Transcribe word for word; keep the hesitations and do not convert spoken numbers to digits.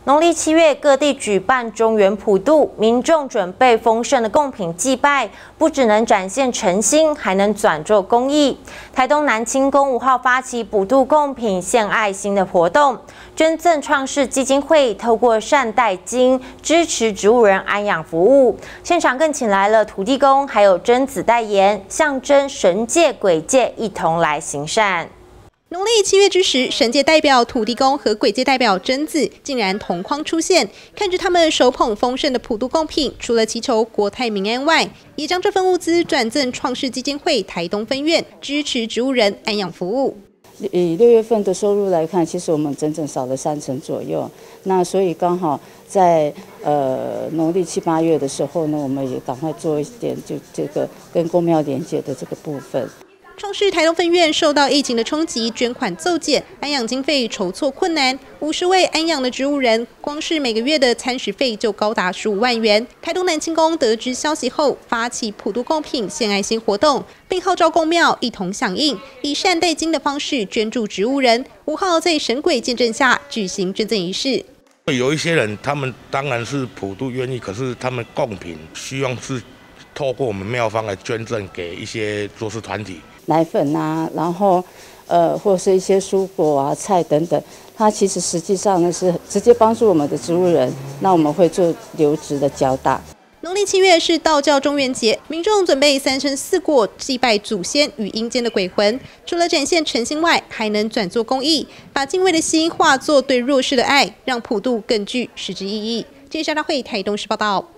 农历七月，各地举办中元普渡，民众准备丰盛的贡品祭拜，不只能展现诚心，还能转做公益。台东南清宫五号发起普渡贡品献爱心的活动，捐赠创世基金会透过善待金支持植物人安养服务。现场更请来了土地公，还有贞子代言，象征神界鬼界一同来行善。 农历七月之时，神界代表土地公和鬼界代表贞子竟然同框出现，看着他们手捧丰盛的普渡贡品，除了祈求国泰民安外，也将这份物资转赠创世基金会台东分院，支持植物人安养服务。 以六月份的收入来看，其实我们整整少了三成左右。那所以刚好在呃农历七八月的时候呢，我们也赶快做一点就这个跟公庙连接的这个部分。 创世台东分院受到疫情的冲击，捐款骤减，安养经费筹措困难。五十位安养的植物人，光是每个月的餐食费就高达十五万元。台东南清宫得知消息后，发起普渡贡品献爱心活动，并号召公庙一同响应，以善待金的方式捐助植物人。五号在神鬼见证下举行捐赠仪式。 有一些人，他们当然是普渡愿意，可是他们贡品希望是透过我们庙方来捐赠给一些弱势团体。 奶粉啊，然后呃，或是一些蔬果啊、菜等等，它其实实际上呢是直接帮助我们的植物人。那我们会做流质的交大。 农历七月是道教中元节，民众准备三生四果祭拜祖先与阴间的鬼魂。除了展现诚心外，还能转做公益，把敬畏的心化作对弱势的爱，让普渡更具实质意义。记者大会台东市报道。